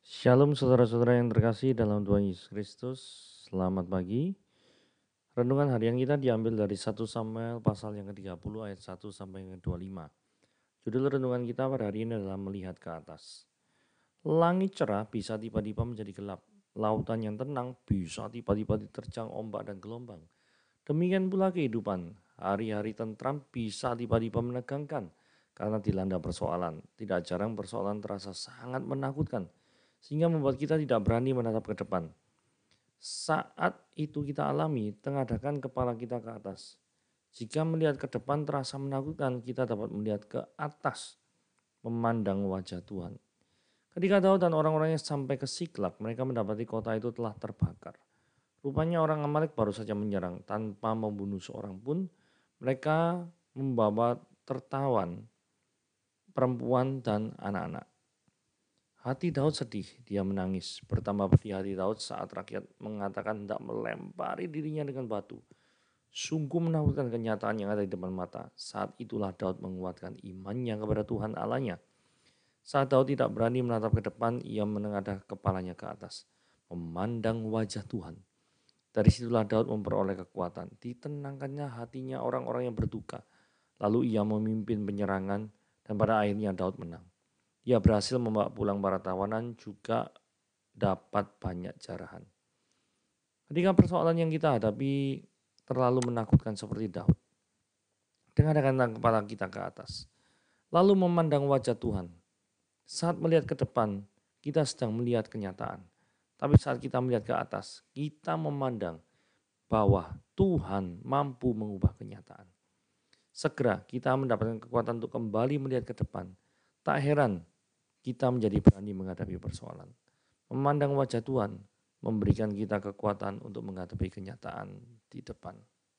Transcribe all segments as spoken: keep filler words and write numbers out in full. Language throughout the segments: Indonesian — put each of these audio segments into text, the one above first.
Shalom saudara-saudara yang terkasih dalam Tuhan Yesus Kristus. Selamat pagi. Renungan harian kita diambil dari satu Samuel pasal yang ke tiga puluh ayat satu sampai yang ke dua puluh lima. Judul renungan kita pada hari ini adalah melihat ke atas. Langit cerah bisa tiba-tiba menjadi gelap. Lautan yang tenang bisa tiba-tiba diterjang ombak dan gelombang. Demikian pula kehidupan. Hari-hari tentram bisa tiba-tiba menegangkan karena dilanda persoalan. Tidak jarang persoalan terasa sangat menakutkan sehingga membuat kita tidak berani menatap ke depan. Saat itu kita alami, tengadahkan kepala kita ke atas. Jika melihat ke depan terasa menakutkan, kita dapat melihat ke atas, memandang wajah Tuhan. Ketika Daud dan orang-orangnya sampai ke Siklak, mereka mendapati kota itu telah terbakar. Rupanya orang Amalek baru saja menyerang tanpa membunuh seorang pun. Mereka membawa tertawan, perempuan dan anak-anak. Hati Daud sedih, dia menangis. Bertambah pedih hati Daud saat rakyat mengatakan hendak melempari dirinya dengan batu. Sungguh menakutkan kenyataan yang ada di depan mata. Saat itulah Daud menguatkan imannya kepada Tuhan Allahnya. Saat Daud tidak berani menatap ke depan, ia menengadah kepalanya ke atas, memandang wajah Tuhan. Dari situlah Daud memperoleh kekuatan. Ditenangkannya hatinya orang-orang yang berduka. Lalu ia memimpin penyerangan dan pada akhirnya Daud menang. Ia berhasil membawa pulang para tawanan, juga dapat banyak jarahan. Ketika persoalan yang kita hadapi terlalu menakutkan seperti Daud, dengarkan kepala kita ke atas, lalu memandang wajah Tuhan. Saat melihat ke depan, kita sedang melihat kenyataan. Tapi saat kita melihat ke atas, kita memandang bahwa Tuhan mampu mengubah kenyataan. Segera kita mendapatkan kekuatan untuk kembali melihat ke depan. Tak heran kita menjadi berani menghadapi persoalan. Memandang wajah Tuhan memberikan kita kekuatan untuk menghadapi kenyataan di depan.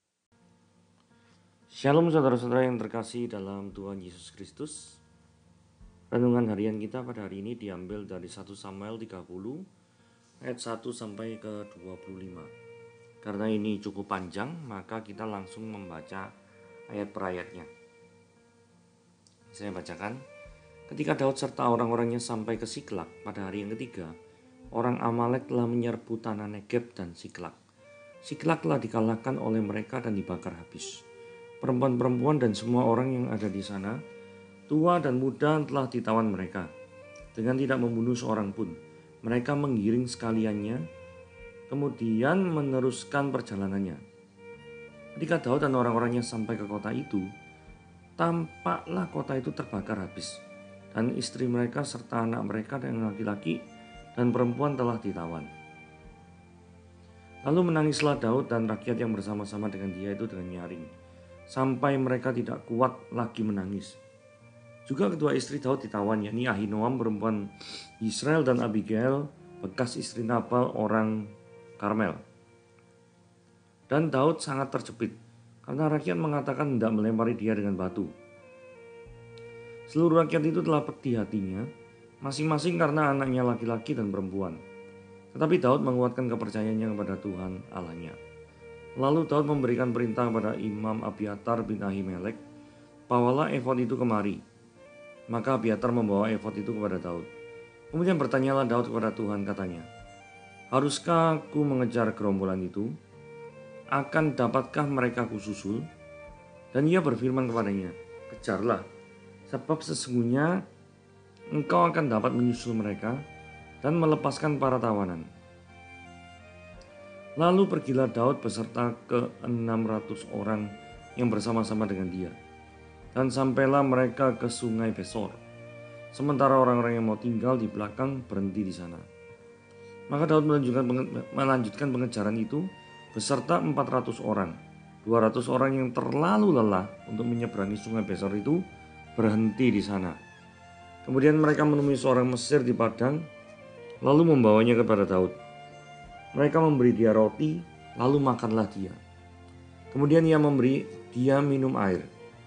Shalom saudara-saudara yang terkasih dalam Tuhan Yesus Kristus. Renungan harian kita pada hari ini diambil dari satu Samuel tiga puluh ayat satu sampai ke dua puluh lima. Karena ini cukup panjang, maka kita langsung membaca ayat per ayatnya. Saya bacakan. Ketika Daud serta orang-orangnya sampai ke Siklak pada hari yang ketiga, orang Amalek telah menyerbu tanah Negeb dan Siklak. Siklak telah dikalahkan oleh mereka dan dibakar habis. Perempuan-perempuan dan semua orang yang ada di sana, tua dan muda, telah ditawan mereka. Dengan tidak membunuh seorang pun, mereka menggiring sekaliannya, kemudian meneruskan perjalanannya. Ketika Daud dan orang-orangnya sampai ke kota itu, tampaklah kota itu terbakar habis. Dan istri mereka serta anak mereka dan laki-laki dan perempuan telah ditawan. Lalu menangislah Daud dan rakyat yang bersama-sama dengan dia itu dengan nyaring, sampai mereka tidak kuat lagi menangis. Juga kedua istri Daud ditawan, yakni Ahinoam perempuan Israel dan Abigail bekas istri Nabal orang Karmel. Dan Daud sangat terjepit karena rakyat mengatakan hendak melempari dia dengan batu. Seluruh rakyat itu telah pedih hatinya, masing-masing karena anaknya laki-laki dan perempuan. Tetapi Daud menguatkan kepercayaannya kepada Tuhan Allahnya. Lalu Daud memberikan perintah kepada Imam Abiatar bin Ahimelek, bawalah efod itu kemari. Maka Abiatar membawa efod itu kepada Daud. Kemudian bertanyalah Daud kepada Tuhan, katanya, haruskah aku mengejar gerombolan itu? Akan dapatkah mereka kususul? Dan ia berfirman kepadanya, kejarlah, sebab sesungguhnya engkau akan dapat menyusul mereka dan melepaskan para tawanan. Lalu pergilah Daud beserta ke enam ratus orang yang bersama-sama dengan dia. Dan sampailah mereka ke sungai Besor. Sementara orang-orang yang mau tinggal di belakang berhenti di sana. Maka Daud melanjutkan pengejaran itu beserta empat ratus orang. dua ratus orang yang terlalu lelah untuk menyeberangi sungai Besor itu berhenti di sana. Kemudian mereka menemui seorang Mesir di padang, lalu membawanya kepada Daud. Mereka memberi dia roti, lalu makanlah dia. Kemudian ia memberi dia minum air,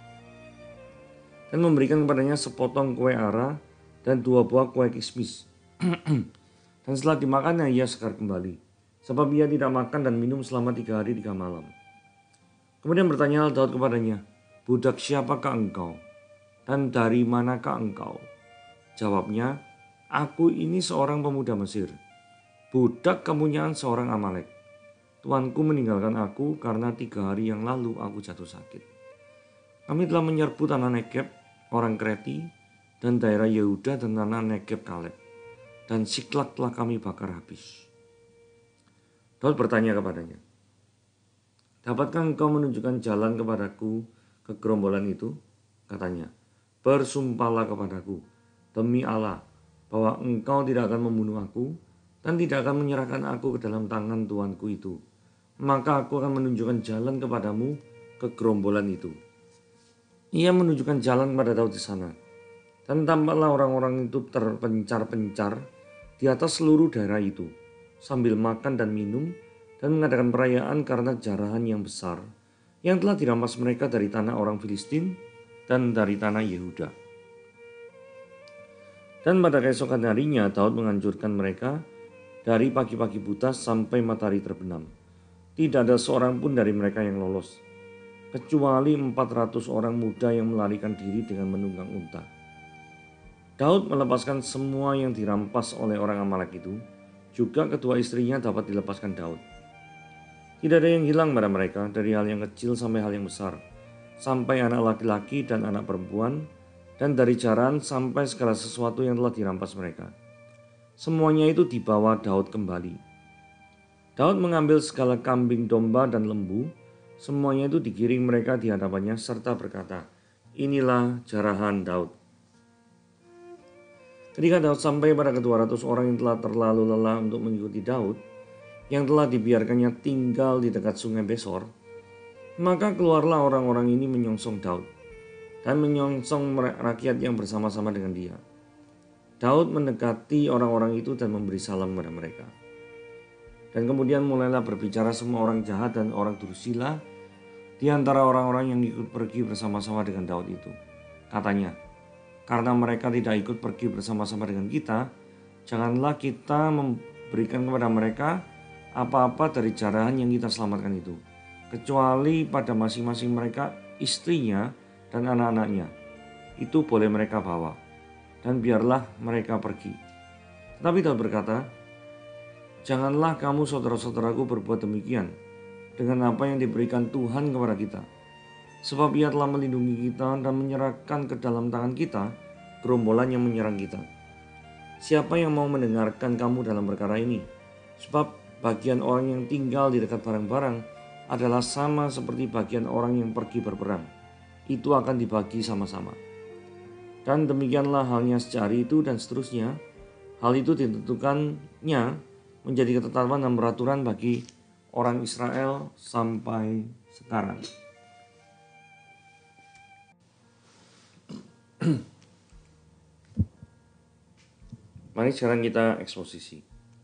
dan memberikan kepadanya sepotong kue ara dan dua buah kue kismis. Dan setelah dimakannya ia segar kembali, sebab ia tidak makan dan minum selama tiga hari tiga malam. Kemudian bertanyalah Daud kepadanya, budak siapakah engkau? Dan dari manakah engkau? Jawabnya, Aku ini seorang pemuda Mesir, budak kepunyaan seorang Amalek. Tuanku meninggalkan aku karena tiga hari yang lalu aku jatuh sakit. Kami telah menyerbu tanah Negeb, orang Kreti, dan daerah Yehuda dan tanah Negeb Kaleb. Dan Siklak telah kami bakar habis. Daud bertanya kepadanya, dapatkah engkau menunjukkan jalan kepadaku ke gerombolan itu? Katanya, bersumpahlah kepadaku, demi Allah, bahwa engkau tidak akan membunuh aku dan tidak akan menyerahkan aku ke dalam tangan tuanku itu. Maka aku akan menunjukkan jalan kepadamu ke gerombolan itu. Ia menunjukkan jalan kepada Daud di sana. Dan tampaklah orang-orang itu terpencar-pencar di atas seluruh daerah itu, sambil makan dan minum dan mengadakan perayaan karena jarahan yang besar yang telah dirampas mereka dari tanah orang Filistin dan dari tanah Yehuda. Dan pada keesokan harinya Daud menghancurkan mereka dari pagi-pagi buta sampai matahari terbenam. Tidak ada seorang pun dari mereka yang lolos, kecuali empat ratus orang muda yang melarikan diri dengan menunggang unta. Daud melepaskan semua yang dirampas oleh orang Amalek itu, juga kedua istrinya dapat dilepaskan Daud. Tidak ada yang hilang pada mereka, dari hal yang kecil sampai hal yang besar, sampai anak laki-laki dan anak perempuan, dan dari jaran sampai segala sesuatu yang telah dirampas mereka. Semuanya itu dibawa Daud kembali. Daud mengambil segala kambing, domba, dan lembu. Semuanya itu digiring mereka di hadapannya serta berkata, inilah jarahan Daud. Ketika Daud sampai pada kedua ratus orang yang telah terlalu lelah untuk mengikuti Daud, yang telah dibiarkannya tinggal di dekat sungai Besor, maka keluarlah orang-orang ini menyongsong Daud dan menyongsong rakyat yang bersama-sama dengan dia. Daud mendekati orang-orang itu dan memberi salam kepada mereka. Dan kemudian mulailah berbicara semua orang jahat dan orang dursila di antara orang-orang yang ikut pergi bersama-sama dengan Daud itu. Katanya, karena mereka tidak ikut pergi bersama-sama dengan kita, janganlah kita memberikan kepada mereka apa-apa dari jarahan yang kita selamatkan itu, kecuali pada masing-masing mereka istrinya dan anak-anaknya. Itu boleh mereka bawa, dan biarlah mereka pergi. Tetapi Daud berkata, janganlah kamu saudara-saudaraku berbuat demikian dengan apa yang diberikan Tuhan kepada kita. Sebab ia telah melindungi kita dan menyerahkan ke dalam tangan kita gerombolan yang menyerang kita. Siapa yang mau mendengarkan kamu dalam perkara ini? Sebab bagian orang yang tinggal di dekat barang-barang adalah sama seperti bagian orang yang pergi berperang. Itu akan dibagi sama-sama. Dan demikianlah halnya sejak hari itu dan seterusnya. Hal itu ditentukannya menjadi ketetapan dan peraturan bagi orang Israel sampai sekarang. Mari sekarang kita eksposisi.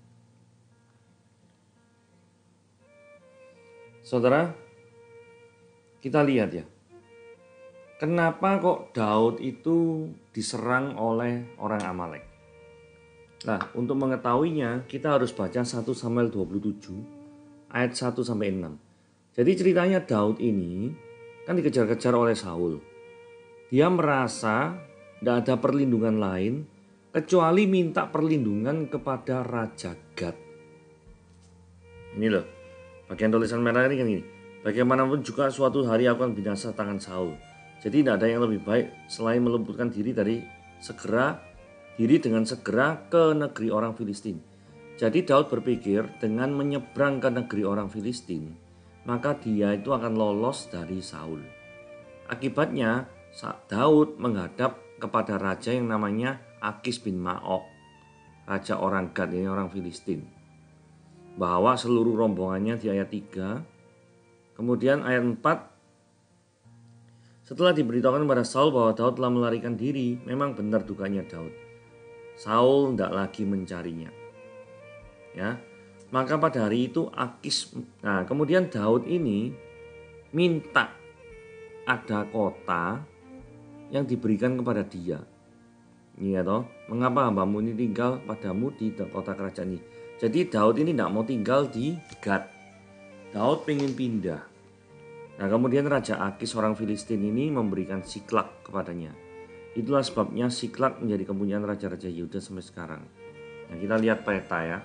Saudara, kita lihat ya. Kenapa kok Daud itu diserang oleh orang Amalek? Nah, untuk mengetahuinya kita harus baca satu Samuel dua puluh tujuh ayat satu sampai enam. Jadi ceritanya Daud ini kan dikejar-kejar oleh Saul. Dia merasa tidak ada perlindungan lain kecuali minta perlindungan kepada Raja Gad. Ini loh, bagian tulisan merah ini kan gini. Bagaimanapun juga suatu hari aku akan binasa tangan Saul. Jadi tidak ada yang lebih baik selain meluputkan diri dari segera diri dengan segera ke negeri orang Filistin. Jadi Daud berpikir dengan menyeberang ke negeri orang Filistin, maka dia itu akan lolos dari Saul. Akibatnya Daud menghadap kepada raja yang namanya Akis bin Maok, raja orang Gad, ini orang Filistin. Bawa seluruh rombongannya di ayat tiga. Kemudian ayat empat, setelah diberitahukan kepada Saul bahwa Daud telah melarikan diri, memang benar dukanya Daud. Saul tidak lagi mencarinya. Ya, maka pada hari itu Akis, nah kemudian Daud ini minta ada kota yang diberikan kepada dia. Iya toh, mengapa hambamu ini tinggal padamu di kota kerajaan ini? Jadi Daud ini tidak mau tinggal di Gad. Daud ingin pindah. Nah kemudian Raja Akis orang Filistin ini memberikan Siklak kepadanya. Itulah sebabnya Siklag menjadi kepunyaan raja-raja Yehuda sampai sekarang. Nah, kita lihat peta ya.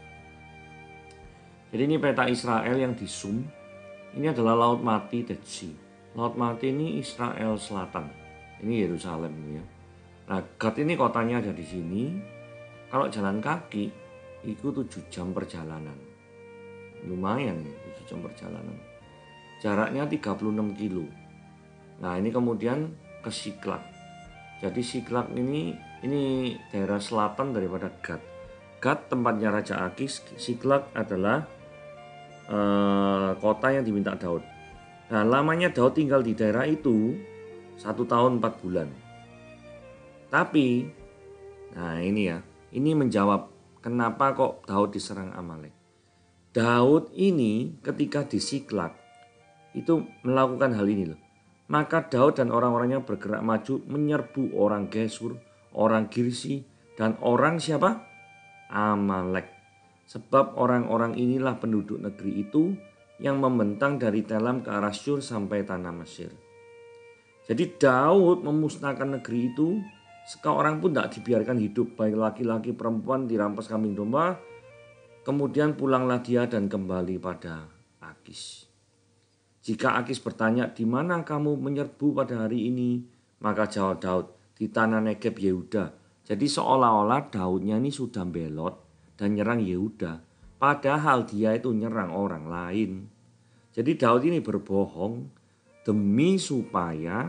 Jadi ini peta Israel yang di zoom. Ini adalah Laut Mati, Dead Sea. Laut Mati ini Israel Selatan. Ini Yerusalem ya. Nah, Gad ini kotanya ada di sini. Kalau jalan kaki, itu tujuh jam perjalanan. Lumayan ya, tujuh jam perjalanan. Jaraknya tiga puluh enam kilo. Nah, ini kemudian ke Siklag. Jadi Siklag ini ini daerah selatan daripada Gad. Gad tempatnya Raja Akis, Siklag adalah eh, kota yang diminta Daud. Nah, lamanya Daud tinggal di daerah itu satu tahun empat bulan. Tapi, nah ini ya, ini menjawab kenapa kok Daud diserang Amalek. Daud ini ketika di Siklag itu melakukan hal ini loh. Maka Daud dan orang-orangnya bergerak maju menyerbu orang Gesur, orang Girsi, dan orang siapa? Amalek. Sebab orang-orang inilah penduduk negeri itu yang membentang dari Telam ke arah Syur sampai tanah Mesir. Jadi Daud memusnahkan negeri itu, seorang pun tidak dibiarkan hidup, baik laki-laki perempuan dirampas kambing domba. Kemudian pulanglah dia dan kembali pada Akis. Jika Akis bertanya, di mana kamu menyerbu pada hari ini? Maka jawab Daud, di tanah Negeb Yehuda. Jadi seolah-olah Daudnya ini sudah belot dan nyerang Yehuda. Padahal dia itu nyerang orang lain. Jadi Daud ini berbohong demi supaya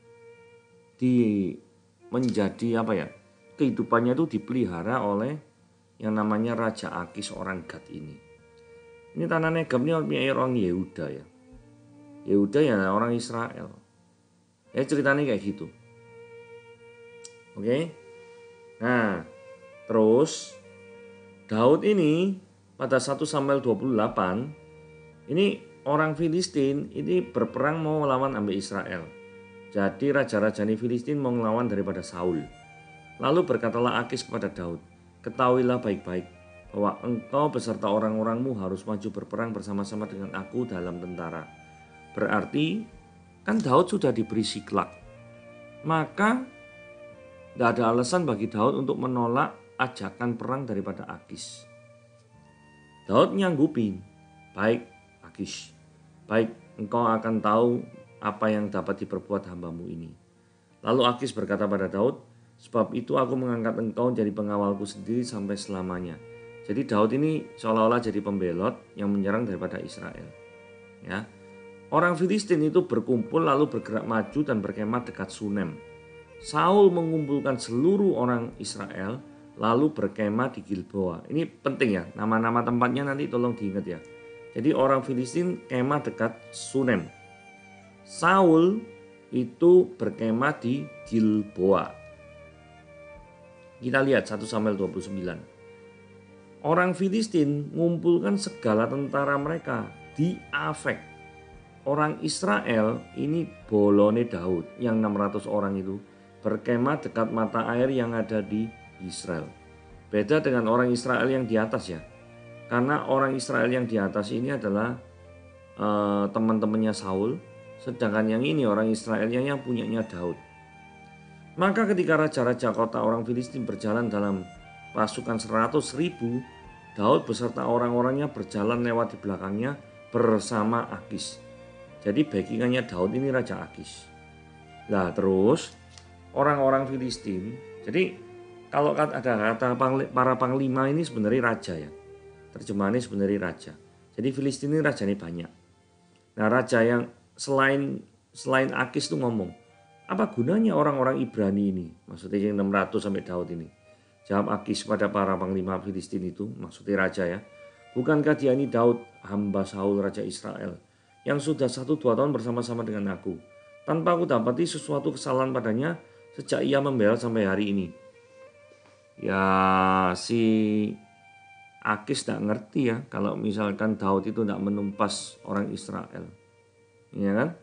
di menjadi apa ya? Kehidupannya itu dipelihara oleh yang namanya Raja Akis orang Gad ini. Ini tanah Negeb ini orang Yehuda ya. Yehuda ya orang Israel. Ya ceritanya kayak gitu. Oke. Nah, terus Daud ini pada satu Samuel dua puluh delapan ini orang Filistin ini berperang mau melawan ambil Israel. Jadi raja-raja ini Filistin mau melawan daripada Saul. Lalu berkatalah Akis kepada Daud, ketahuilah baik-baik bahwa engkau beserta orang-orangmu harus maju berperang bersama-sama dengan aku dalam tentara. Berarti kan Daud sudah diberi Siklag. Maka tidak ada alasan bagi Daud untuk menolak ajakan perang daripada Akis. Daud nyanggupin, baik Akis, baik engkau akan tahu apa yang dapat diperbuat hambamu ini. Lalu Akis berkata pada Daud, sebab itu aku mengangkat engkau jadi pengawalku sendiri sampai selamanya. Jadi Daud ini seolah-olah jadi pembelot yang menyerang daripada Israel. Ya. Orang Filistin itu berkumpul lalu bergerak maju dan berkemah dekat Sunem. Saul mengumpulkan seluruh orang Israel lalu berkemah di Gilboa. Ini penting ya, nama-nama tempatnya nanti tolong diingat ya. Jadi orang Filistin kemah dekat Sunem. Saul itu berkemah di Gilboa. Kita lihat satu Samuel dua puluh sembilan. Orang Filistin mengumpulkan segala tentara mereka di Afek. Orang Israel ini bolone Daud yang enam ratus orang itu berkemah dekat mata air yang ada di Israel. Beda dengan orang Israel yang di atas ya. Karena orang Israel yang di atas ini adalah uh, teman-temannya Saul. Sedangkan yang ini orang Israel yang punyanya Daud. Maka ketika raja-raja kota orang Filistin berjalan dalam pasukan seratus ribu, Daud beserta orang-orangnya berjalan lewat di belakangnya bersama Akis. Jadi backingannya Daud ini Raja Akis. Nah terus orang-orang Filistin. Jadi kalau ada kata para panglima ini sebenarnya raja ya. Terjemahannya sebenarnya raja. Jadi Filistin ini raja ini banyak. Nah raja yang selain selain Akis itu ngomong, apa gunanya orang-orang Ibrani ini? Maksudnya yang enam ratus sampai Daud ini. Jawab Akis pada para panglima Filistin itu, maksudnya raja ya. Bukankah dia ini Daud, hamba Saul raja Israel, yang sudah satu dua tahun bersama-sama dengan aku, tanpa aku dapati sesuatu kesalahan padanya sejak ia membela sampai hari ini. Ya si Akis tidak ngerti ya kalau misalkan Daud itu tidak menumpas orang Israel, ya kan?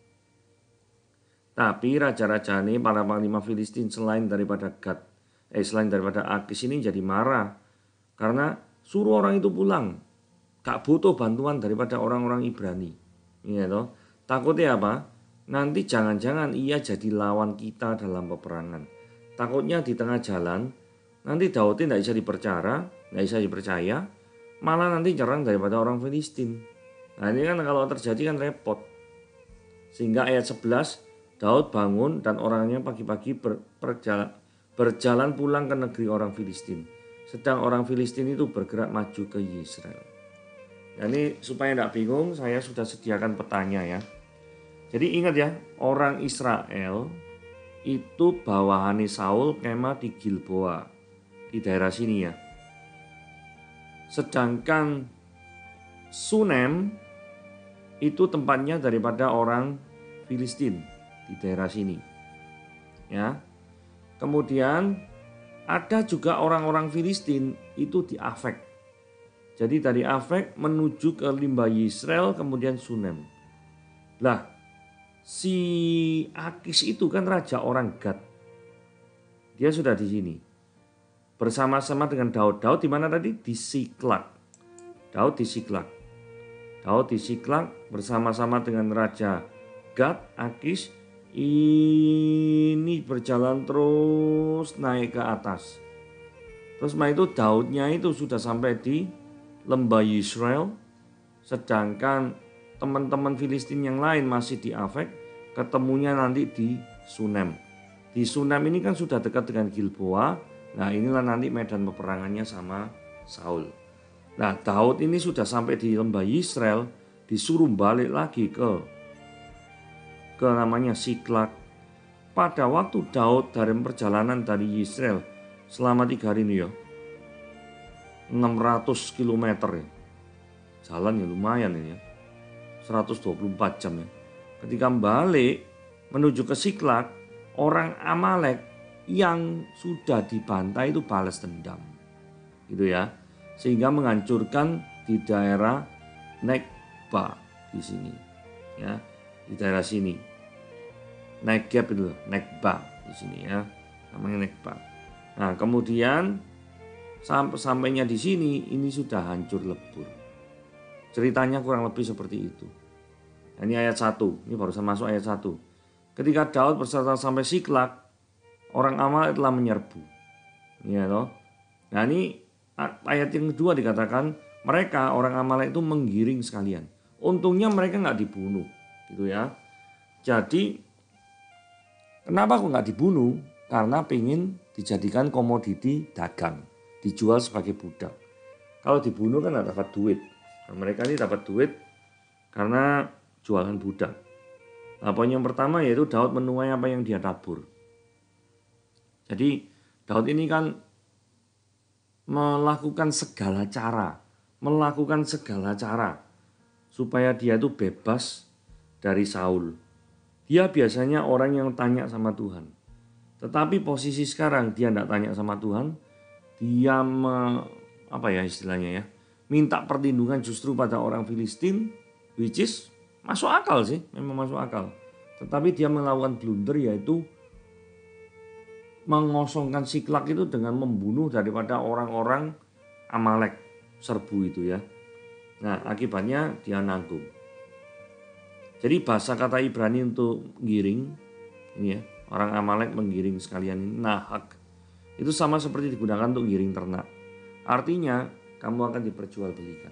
Tapi raja-raja ini para panglima Filistin selain daripada Gad, eh selain daripada Akis ini jadi marah karena suruh orang itu pulang, gak butuh bantuan daripada orang-orang Ibrani. Iya toh. Takutnya apa? nanti jangan-jangan ia jadi lawan kita dalam peperangan. Takutnya di tengah jalan, nanti Daud tidak bisa dipercaya, tidak bisa dipercaya, malah nanti nyerang daripada orang Filistin. Nah ini kan kalau terjadi kan repot. Sehingga ayat sebelas, Daud bangun dan orangnya pagi-pagi ber, berjalan, berjalan pulang ke negeri orang Filistin. Sedang orang Filistin itu bergerak maju ke Yisrael. Nah ini supaya tidak bingung, saya sudah sediakan petanya ya. Jadi ingat ya, orang Israel itu bawahannya Saul kemah di Gilboa, di daerah sini ya. Sedangkan Sunem itu tempatnya daripada orang Filistin di daerah sini. Ya. Kemudian ada juga orang-orang Filistin itu di Afek. Jadi dari Afek menuju ke limbah Yisrael kemudian Sunem. Lah, si Akis itu kan raja orang Gad. Dia sudah di sini. Bersama-sama dengan Daud. Daud di mana tadi? Di Siklak. Daud di Siklak. Daud di Siklak bersama-sama dengan Raja Gad, Akis. Ini berjalan terus naik ke atas. Terus setelah itu Daudnya itu sudah sampai di lembah Yisrael. Sedangkan teman-teman Filistin yang lain masih di Afek, ketemunya nanti di Sunem. Di Sunem ini kan sudah dekat dengan Gilboa. Nah inilah nanti medan peperangannya sama Saul. Nah Daud ini sudah sampai di lembah Yisrael, disuruh balik lagi ke ke namanya Siklak. Pada waktu Daud dari perjalanan dari Yisrael selama tiga hari ini ya, enam ratus kilometer ya. Jalan ya lumayan ini ya. seratus dua puluh empat jam ya. Ketika balik menuju ke Siklak, orang Amalek yang sudah dibantai itu balas dendam. Gitu ya. Sehingga menghancurkan di daerah Nekba di sini. Ya, di daerah sini. Negeb itu, Nekba di sini ya. Namanya Nekba. Nah, kemudian sampai sampainya di sini ini sudah hancur lebur. Ceritanya kurang lebih seperti itu. Ini ayat satu, ini barusan masuk ayat satu. Ketika Daud berserta sampai Siklak, orang Amalek telah menyerbu. Ya toh. Nah ini ayat yang kedua dikatakan, mereka orang Amalek itu menggiring sekalian. Untungnya mereka nggak dibunuh, gitu ya. Jadi kenapa kok nggak dibunuh? Karena pengen dijadikan komoditi dagang, dijual sebagai budak. Kalau dibunuh kan nggak dapat duit. Nah, mereka ini dapat duit karena jualan budak. Nah, poin yang pertama yaitu Daud menuai apa yang dia tabur. Jadi Daud ini kan melakukan segala cara, melakukan segala cara supaya dia itu bebas dari Saul. Dia biasanya orang yang tanya sama Tuhan. Tetapi posisi sekarang dia tidak tanya sama Tuhan, dia me, apa ya istilahnya ya, minta perlindungan justru pada orang Filistin, which is masuk akal sih, memang masuk akal. Tetapi dia melakukan blunder yaitu mengosongkan Siklak itu dengan membunuh daripada orang-orang Amalek serbu itu ya. Nah akibatnya dia nanggung. Jadi bahasa kata Ibrani untuk giring, ini ya, orang Amalek menggiring sekalian ini, nahak. Itu sama seperti digunakan untuk giring ternak. Artinya kamu akan diperjualbelikan.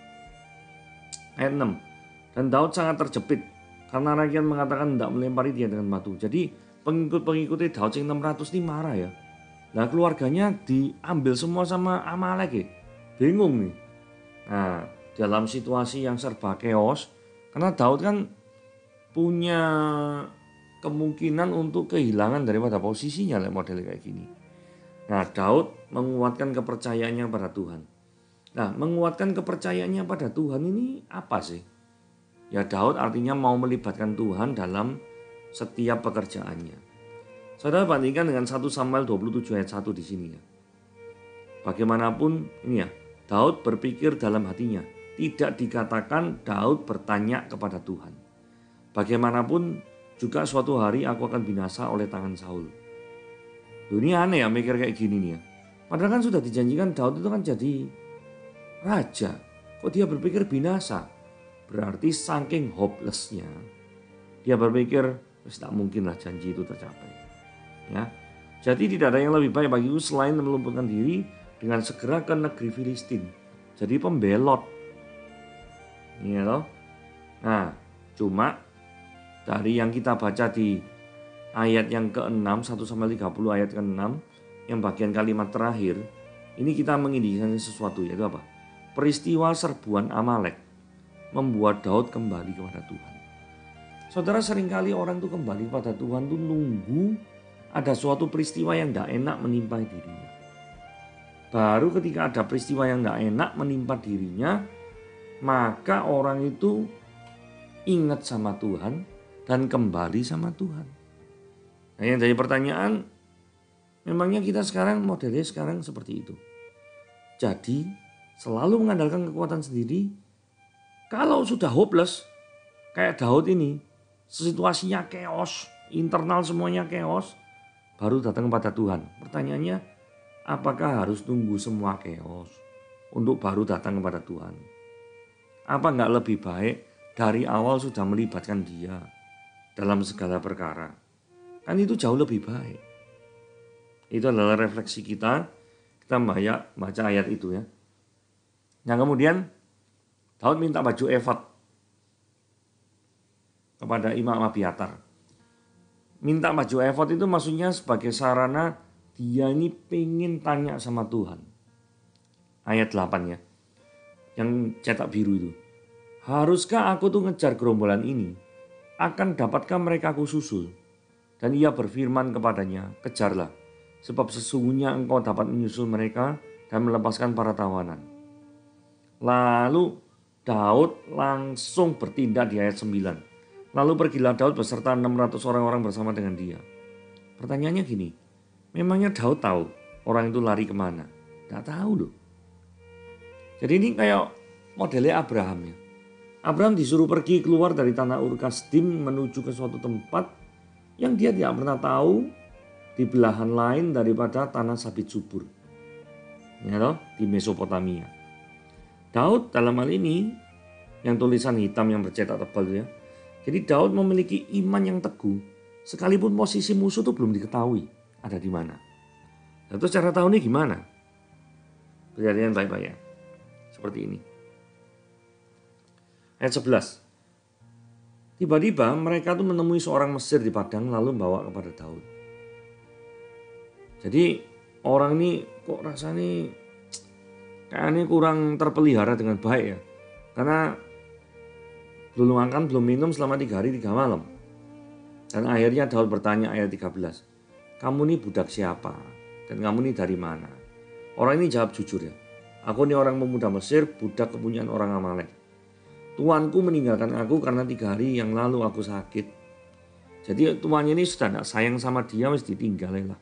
Ayat enam. Dan Daud sangat terjepit karena rakyat mengatakan tidak melempari dia dengan batu. Jadi pengikut-pengikutnya Daud yang enam ratus ini marah ya. Nah keluarganya diambil semua sama Amalek ya. Bingung nih. Nah dalam situasi yang serba chaos, karena Daud kan punya kemungkinan untuk kehilangan daripada posisinya model kayak gini. Nah Daud menguatkan kepercayaannya pada Tuhan. Nah menguatkan kepercayaannya pada Tuhan ini apa sih? Ya Daud artinya mau melibatkan Tuhan dalam setiap pekerjaannya. Saudara bandingkan dengan satu Samuel dua puluh tujuh ayat satu di sini ya. Bagaimanapun ini ya, Daud berpikir dalam hatinya. Tidak dikatakan Daud bertanya kepada Tuhan. Bagaimanapun juga suatu hari aku akan binasa oleh tangan Saul. Loh, ini aneh ya mikir kayak gini nih ya. Padahal kan sudah dijanjikan Daud itu kan jadi raja. Kok dia berpikir binasa? Berarti saking hopelessnya Dia berpikir, tidak mungkin lah janji itu tercapai. Ya. Jadi tidak ada yang lebih baik bagiku selain melumpuhkan diri dengan segera ke negeri Filistin. Jadi pembelot. Iya loh. Nah, cuma dari yang kita baca di ayat yang keenam, satu sampai tiga puluh ayat keenam, yang bagian kalimat terakhir, ini kita mengindikasikan sesuatu, yaitu apa? Peristiwa serbuan Amalek membuat Daud kembali kepada Tuhan. Saudara, seringkali orang tuh kembali kepada Tuhan tuh nunggu ada suatu peristiwa yang tidak enak menimpa dirinya. Baru ketika ada peristiwa yang tidak enak menimpa dirinya, maka orang itu ingat sama Tuhan dan kembali sama Tuhan. Nah, yang jadi pertanyaan, memangnya kita sekarang modelnya sekarang seperti itu. Jadi selalu mengandalkan kekuatan sendiri. Kalau sudah hopeless, kayak Daud ini, situasinya chaos, internal semuanya chaos, baru datang kepada Tuhan. Pertanyaannya, apakah harus tunggu semua chaos untuk baru datang kepada Tuhan? Apa enggak lebih baik dari awal sudah melibatkan Dia dalam segala perkara? Kan itu jauh lebih baik. Itu adalah refleksi kita. Kita baca ayat itu ya. Nah kemudian Daud minta baju efod kepada Imam Abiatar. Minta baju efod itu maksudnya sebagai sarana dia ini pengen tanya sama Tuhan. Ayat delapan ya. Yang cetak biru itu. Haruskah aku tuh ngejar gerombolan ini? Akan dapatkah mereka aku susul? Dan ia berfirman kepadanya, kejarlah. Sebab sesungguhnya engkau dapat menyusul mereka dan melepaskan para tawanan. Lalu Daud langsung bertindak di ayat sembilan. Lalu pergilah Daud beserta enam ratus orang-orang bersama dengan dia. Pertanyaannya gini, memangnya Daud tahu orang itu lari kemana? Tidak tahu loh. Jadi ini kayak modelnya Abraham ya. Abraham disuruh pergi keluar dari tanah Ur Kasdim menuju ke suatu tempat yang dia tidak pernah tahu di belahan lain daripada tanah sabit subur. Ya toh, di Mesopotamia. Daud dalam hal ini yang tulisan hitam yang bercetak tebal ya. Jadi Daud memiliki iman yang teguh sekalipun posisi musuh itu belum diketahui ada di mana. Nah, terus cara tahu ini gimana? Perhatikan baik-baik ya. Seperti ini. Ayat sebelas. Tiba-tiba mereka tuh menemui seorang Mesir di padang lalu bawa kepada Daud. Jadi orang ini kok rasanya kayaknya kurang terpelihara dengan baik ya. Karena belum makan, belum minum selama tiga hari tiga malam. Dan akhirnya Daud bertanya ayat tiga belas. Kamu ini budak siapa? Dan kamu ini dari mana? Orang ini jawab jujur ya. Aku ini orang pemuda Mesir, budak kepunyaan orang Amalek. Tuanku meninggalkan aku karena tiga hari yang lalu aku sakit. Jadi tuannya ini sudah tidak sayang sama dia, harus ditinggal lah.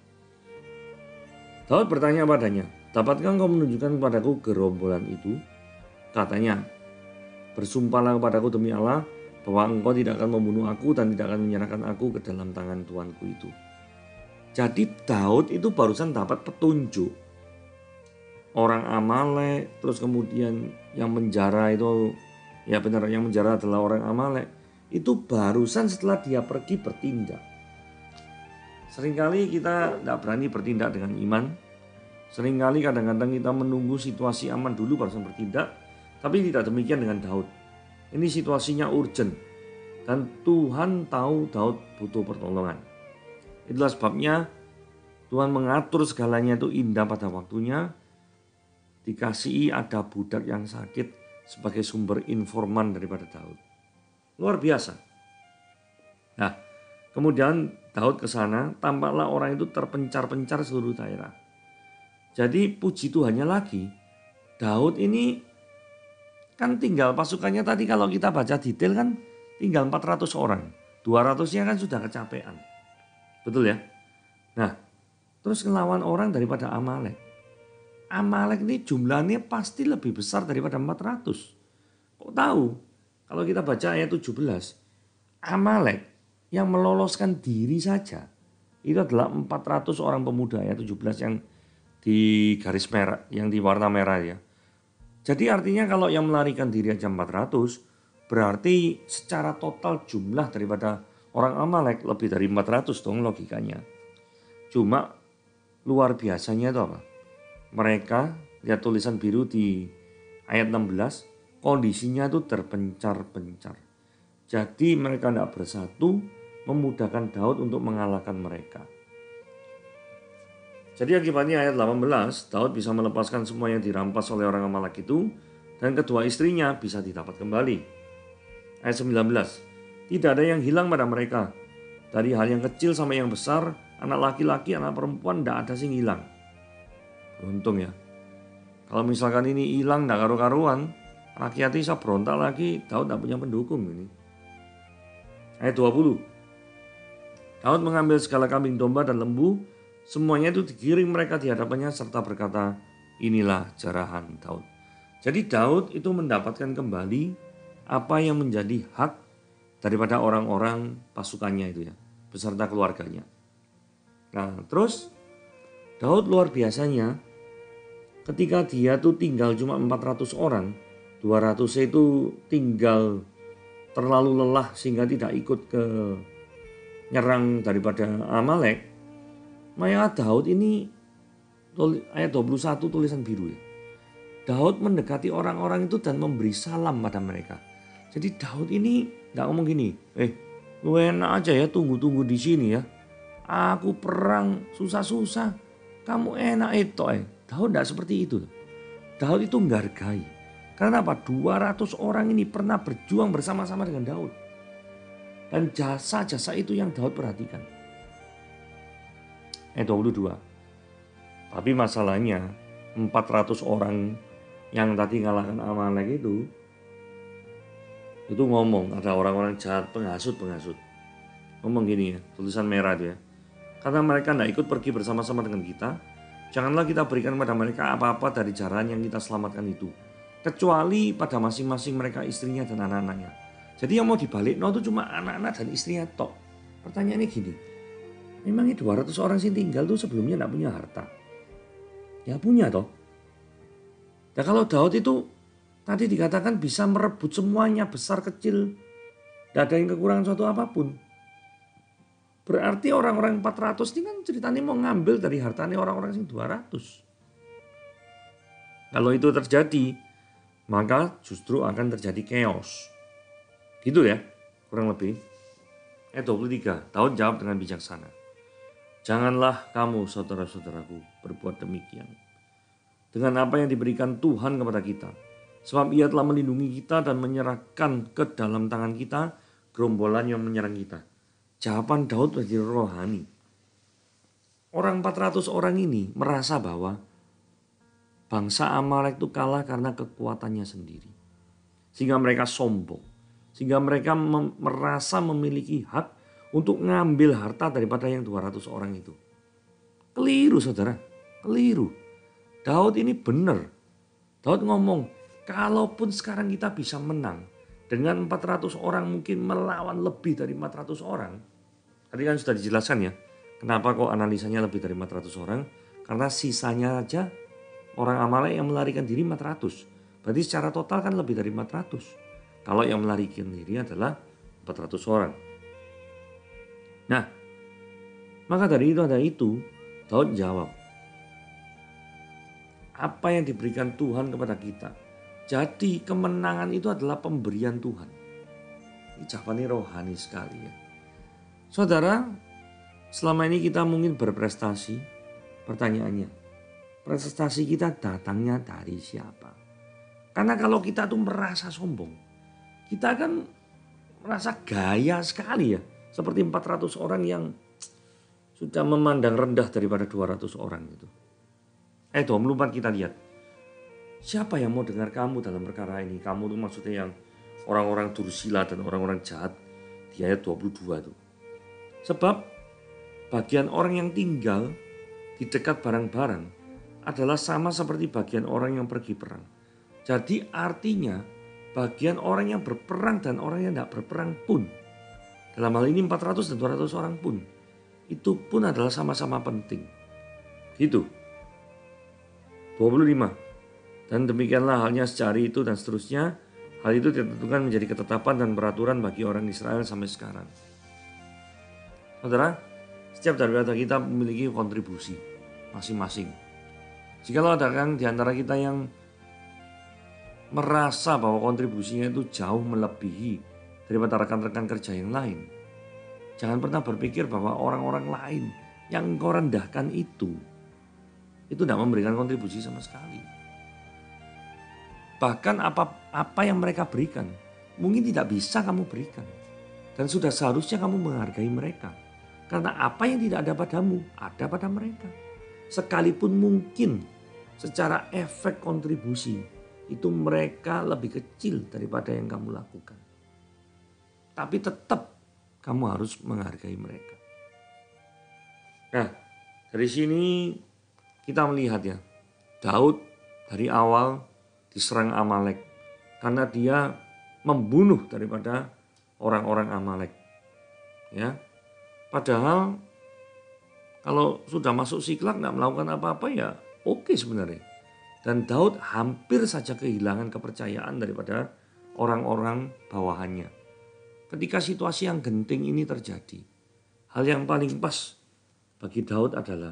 Daud bertanya padanya, dapatkah engkau menunjukkan kepadaku gerombolan itu? Katanya, bersumpahlah kepadaku demi Allah bahwa engkau tidak akan membunuh aku dan tidak akan menyerahkan aku ke dalam tangan tuanku itu. Jadi Daud itu barusan dapat petunjuk. Orang Amalek, terus kemudian yang menjara itu, ya benar yang menjara adalah orang Amalek. Itu barusan setelah dia pergi bertindak. Seringkali kita tidak berani bertindak dengan iman. Seringkali kadang-kadang kita menunggu situasi aman dulu baru bertindak. Tapi tidak demikian dengan Daud. Ini situasinya urgent. Dan Tuhan tahu Daud butuh pertolongan. Itulah sebabnya Tuhan mengatur segalanya itu indah pada waktunya. Dikasihi ada budak yang sakit sebagai sumber informan daripada Daud. Luar biasa. Nah, kemudian Daud ke sana, tampaklah orang itu terpencar-pencar seluruh daerah. Jadi puji Tuhannya lagi, Daud ini kan tinggal pasukannya tadi kalau kita baca detail kan tinggal empat ratus orang. dua ratus-nya kan sudah kecapean. Betul ya? Nah, terus ngelawan orang daripada Amalek. Amalek ini jumlahnya pasti lebih besar daripada empat ratus. Kok tahu? Kalau kita baca ayat tujuh belas, Amalek yang meloloskan diri saja itu adalah empat ratus orang pemuda ya, tujuh belas yang di garis merah, yang di warna merah ya. Jadi artinya kalau yang melarikan diri aja empat ratus, Berarti secara total jumlah daripada orang Amalek lebih dari empat ratus dong logikanya. Cuma luar biasanya itu apa? Mereka, lihat tulisan biru di ayat enam belas, kondisinya itu terpencar-pencar. Jadi mereka tidak bersatu, memudahkan Daud untuk mengalahkan mereka. Jadi akibatnya ayat delapan belas, Daud bisa melepaskan semua yang dirampas oleh orang Amalek itu, dan kedua istrinya bisa didapat kembali. Ayat sembilan belas, tidak ada yang hilang pada mereka. Dari hal yang kecil sampai yang besar, anak laki-laki, anak perempuan, tidak ada sing hilang. Beruntung ya. Kalau misalkan ini hilang, tidak karu-karuan, rakyat bisa berontak lagi, Daud tidak punya pendukung ini. Ayat dua puluh, Daud mengambil segala kambing domba dan lembu, semuanya itu digiring mereka di hadapannya serta berkata, inilah jarahan Daud. Jadi Daud itu mendapatkan kembali apa yang menjadi hak daripada orang-orang pasukannya itu ya, beserta keluarganya. Nah terus Daud luar biasanya ketika dia tuh tinggal cuma empat ratus orang, dua ratus itu tinggal terlalu lelah sehingga tidak ikut ke nyerang daripada Amalek. Maka Daud ini ayat dua puluh satu tulisan biru ya. Daud mendekati orang-orang itu dan memberi salam pada mereka. Jadi Daud ini tidak ngomong gini, eh lu enak aja ya tunggu-tunggu di sini ya. Aku perang susah-susah, kamu enak itu eh. Daud tidak seperti itu. Daud itu menghargai. Karena apa? dua ratus orang ini pernah berjuang bersama-sama dengan Daud. Dan jasa-jasa itu yang Daud perhatikan. Ayat dua puluh dua. Tapi masalahnya empat ratus orang yang tadi ngalahkan Amalek itu itu ngomong, ada orang-orang jahat, penghasut-penghasut. Ngomong gini ya, tulisan merah itu ya. Karena mereka tidak ikut pergi bersama-sama dengan kita, janganlah kita berikan pada mereka apa-apa dari jaran yang kita selamatkan itu. Kecuali pada masing-masing mereka istrinya dan anak-anaknya. Jadi yang mau dibalik no itu cuma anak-anak dan istrinya tok. Pertanyaannya gini, memangnya dua ratus orang sih tinggal tuh sebelumnya tidak punya harta? Ya punya toh. Nah kalau Daud itu tadi dikatakan bisa merebut semuanya besar kecil. Tidak ada yang kekurangan suatu apapun. Berarti orang-orang empat ratus ini kan ceritanya mau ngambil dari hartanya orang-orang yang dua ratus. Kalau itu terjadi, maka justru akan terjadi chaos. Gitu ya, kurang lebih. Ayat dua puluh tiga, Daud jawab dengan bijaksana. Janganlah kamu saudara-saudaraku berbuat demikian. Dengan apa yang diberikan Tuhan kepada kita. Sebab ia telah melindungi kita dan menyerahkan ke dalam tangan kita gerombolan yang menyerang kita. Jawaban Daud menjadi rohani. Orang empat ratus orang ini merasa bahwa bangsa Amalek itu kalah karena kekuatannya sendiri. Sehingga mereka sombong. Sehingga mereka mem- merasa memiliki hak untuk ngambil harta daripada yang dua ratus orang itu. Keliru saudara, keliru. Daud ini benar. Daud ngomong, kalaupun sekarang kita bisa menang dengan empat ratus orang mungkin melawan lebih dari empat ratus orang. Tadi kan sudah dijelaskan ya, kenapa kok analisanya lebih dari empat ratus orang. Karena sisanya aja orang Amalek yang melarikan diri empat ratus. Berarti secara total kan lebih dari empat ratus. Kalau yang melarikan diri adalah empat ratus orang. Nah, maka dari itu ada itu, Daud jawab. Apa yang diberikan Tuhan kepada kita. Jadi kemenangan itu adalah pemberian Tuhan. Ini jawabannya rohani sekali ya. Saudara, selama ini kita mungkin berprestasi. Pertanyaannya, prestasi kita datangnya dari siapa? Karena kalau kita tuh merasa sombong, kita kan merasa gaya sekali ya. Seperti empat ratus orang yang sudah memandang rendah daripada dua ratus orang itu. Eh dua puluh empat kita lihat. Siapa yang mau dengar kamu dalam perkara ini? Kamu tuh maksudnya yang orang-orang dursila dan orang-orang jahat di ayat dua puluh dua tuh. Sebab bagian orang yang tinggal di dekat barang-barang adalah sama seperti bagian orang yang pergi perang. Jadi artinya bagian orang yang berperang dan orang yang tidak berperang pun, dalam hal ini empat ratus dan dua ratus orang pun, itu pun adalah sama-sama penting. Gitu. dua puluh lima. Dan demikianlah halnya secari itu dan seterusnya. Hal itu ditentukan menjadi ketetapan dan peraturan bagi orang Israel sampai sekarang. Saudara, setiap daripada kita memiliki kontribusi masing-masing. Jikalau ada kan di antara kita yang merasa bahwa kontribusinya itu jauh melebihi daripada rekan-rekan kerja yang lain, jangan pernah berpikir bahwa orang-orang lain yang engkau rendahkan itu, itu tidak memberikan kontribusi sama sekali. Bahkan apa, apa yang mereka berikan, mungkin tidak bisa kamu berikan. Dan sudah seharusnya kamu menghargai mereka. Karena apa yang tidak ada padamu, ada pada mereka. Sekalipun mungkin secara efek kontribusi, itu mereka lebih kecil daripada yang kamu lakukan. Tapi tetap kamu harus menghargai mereka. Nah, dari sini kita melihat ya, Daud dari awal diserang Amalek karena dia membunuh daripada orang-orang Amalek. Ya, padahal kalau sudah masuk Siklag tidak melakukan apa-apa ya oke sebenarnya. Dan Daud hampir saja kehilangan kepercayaan daripada orang-orang bawahannya. Ketika situasi yang genting ini terjadi, hal yang paling pas bagi Daud adalah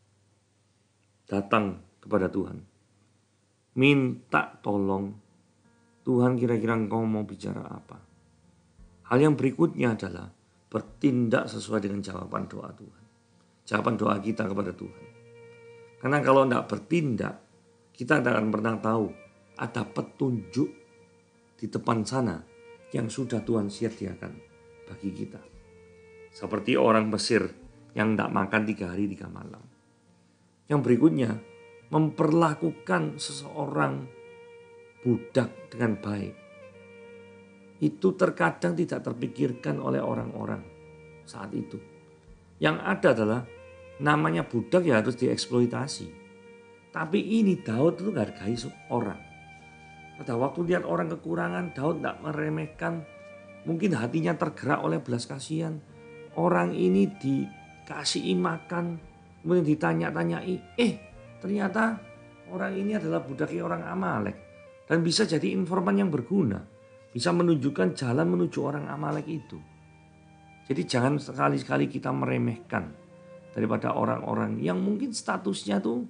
datang kepada Tuhan. Minta tolong, Tuhan kira-kira engkau mau bicara apa? Hal yang berikutnya adalah bertindak sesuai dengan jawaban doa Tuhan. Jawaban doa kita kepada Tuhan. Karena kalau tidak bertindak, kita tidak akan pernah tahu ada petunjuk di depan sana yang sudah Tuhan sediakan bagi kita. Seperti orang Mesir yang tidak makan tiga hari tiga malam. Yang berikutnya, memperlakukan seseorang budak dengan baik. Itu terkadang tidak terpikirkan oleh orang-orang saat itu. Yang ada adalah namanya budak ya harus dieksploitasi. Tapi ini Daud itu menghargai orang. Pada waktu lihat orang kekurangan, Daud tidak meremehkan. Mungkin hatinya tergerak oleh belas kasihan. Orang ini dikasih makan, kemudian ditanya-tanyai. Eh ternyata orang ini adalah budaknya orang Amalek. Dan bisa jadi informan yang berguna. Bisa menunjukkan jalan menuju orang Amalek itu. Jadi jangan sekali-sekali kita meremehkan daripada orang-orang yang mungkin statusnya tuh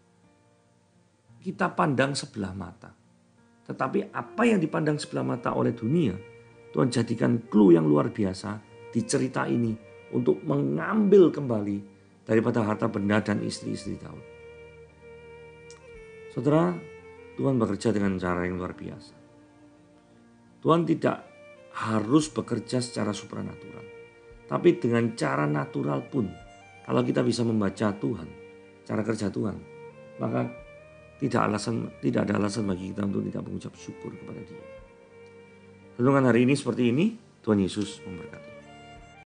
kita pandang sebelah mata. Tetapi apa yang dipandang sebelah mata oleh dunia, Tuhan jadikan clue yang luar biasa di cerita ini untuk mengambil kembali daripada harta benda dan istri-istri Daud. Saudara, Tuhan bekerja dengan cara yang luar biasa. Tuhan tidak harus bekerja secara supranatural. Tapi dengan cara natural pun, kalau kita bisa membaca Tuhan, cara kerja Tuhan, maka tidak alasan, tidak ada alasan bagi kita untuk tidak mengucap syukur kepada Dia. Renungan hari ini seperti ini, Tuhan Yesus memberkati.